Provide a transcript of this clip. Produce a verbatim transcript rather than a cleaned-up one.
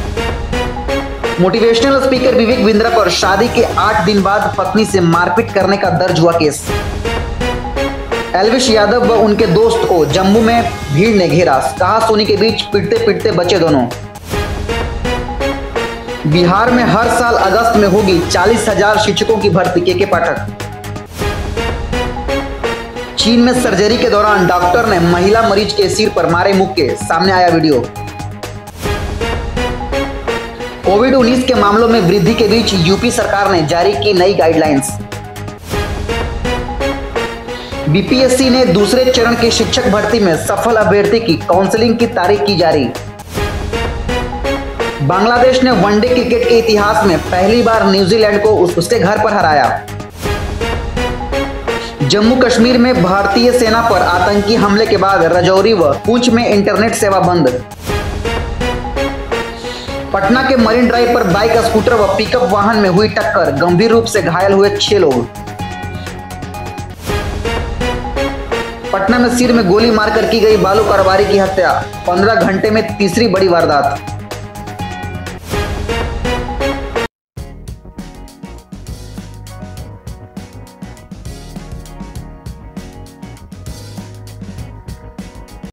Motivational speaker Vivek Bindra पर शादी के आठ दिन बाद पत्नी से मारपीट करने का दर्ज हुआ केस। एल्विश यादव व उनके दोस्त को जम्मू में भीड़ ने घेरा, कहा सोनी के बीच पिटते पिटते बचे दोनों। बिहार में हर साल अगस्त में होगी चालीस हजार शिक्षकों की भर्ती, के के पाठक। चीन में सर्जरी के दौरान डॉक्टर ने महिला मरीज के सिर पर मारे मुक्के, सामने आया वीडियो। कोविड उन्नीस के मामलों में वृद्धि के बीच यूपी सरकार ने जारी की नई गाइडलाइंस। बीपीएससी ने दूसरे चरण की शिक्षक भर्ती में सफल अभ्यर्थी की काउंसलिंग की तारीख की जारी। बांग्लादेश ने वनडे क्रिकेट के इतिहास में पहली बार न्यूजीलैंड को उसके घर पर हराया। जम्मू कश्मीर में भारतीय सेना पर आतंकी हमले के बाद राजौरी व पुंछ में इंटरनेट सेवा बंद। पटना के मरीन ड्राइव पर बाइक, स्कूटर व पिकअप वाहन में हुई टक्कर, गंभीर रूप से घायल हुए छह लोग। पटना में सिर में गोली मारकर की गई बालू कारोबारी की हत्या, पंद्रह घंटे में तीसरी बड़ी वारदात।